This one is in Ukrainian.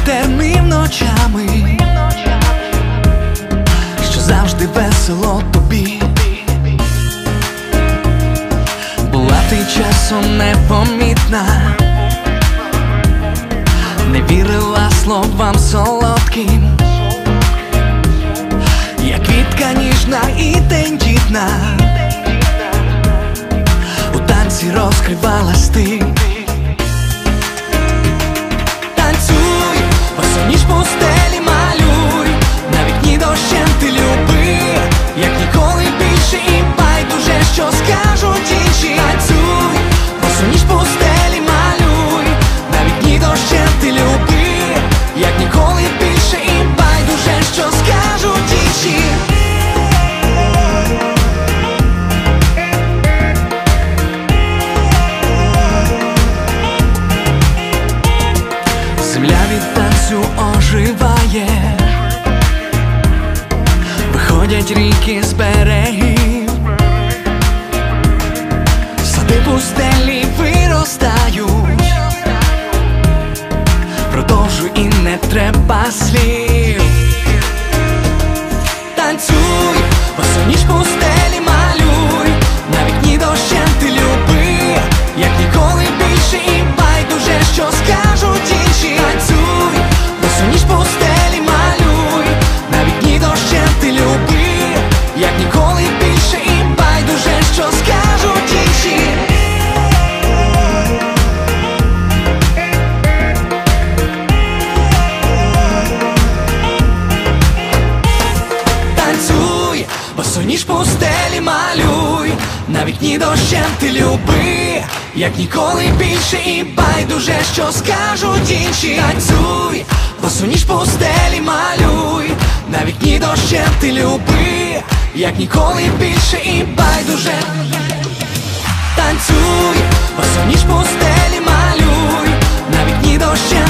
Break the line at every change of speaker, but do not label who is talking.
терним ночами, що завжди весело тобі. Була ти часом непомітна, не вірила словам солодким. Я квітка ніжна і тендітна, у танці розкривалась ти. Танцюй, босоніж по стелі малюй, на вікні дощем ти люби, як ніколи більше, і байдуже, що скажуть інші. Танцюй, босоніж по стелі малюй, на вікні дощем ти люби, як ніколи більше, і байдуже, що скажуть інші. Земля від танцю оживає, виходять ріки з берегів, сади пустелі виростають. Продовжуй і не треба слів. Танцюй, босоніж по стелі малюй, на вікні дощем ти люби, як ніколи більше, і байдуже, що скажуть інші. Танцюй, босоніж по стелі малюй, на вікні дощем ти люби, як ніколи більше, і байдуже, що скажуть інші. Танцюй, босоніж по стелі малюй, на вікні дощем ти люби, як ніколи більше, і байдуже, що скажуть інші. Танцюй, босоніж по стелі малюй, на вікні дощем ти люби, як ніколи більше, і байдуже. Танцюй, босоніж по стелі малюй, на вікні дощем